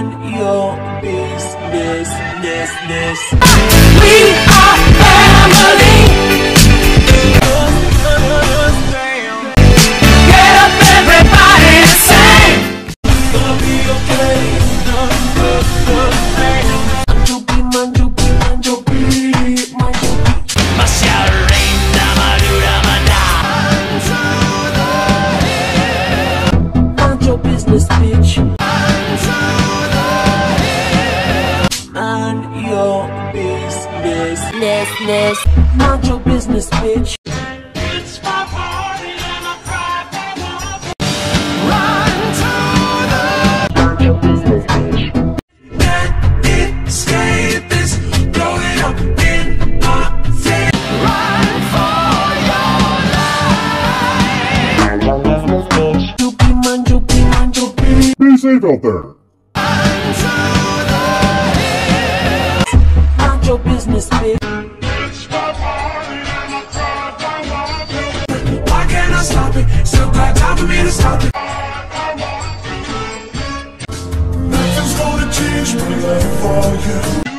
Mind your business. We are family. Get up, everybody, and sing. Gonna be okay. Manjupi. Masharina, madura, manda. Mind your business, bitch. Mind your business. Mind your business, bitch. It's my party and I cry for more. Run to the. Mind your business, bitch. Can't escape this. Blow it up in my face. Run for your life. Mind your business, bitch. Manjupi. Be safe out there. Run to the hills. Mind your business, bitch. It's my party and I cry for more. Why can't I stop it? Still got time for me to stop it. Nothing's gonna change my life for you.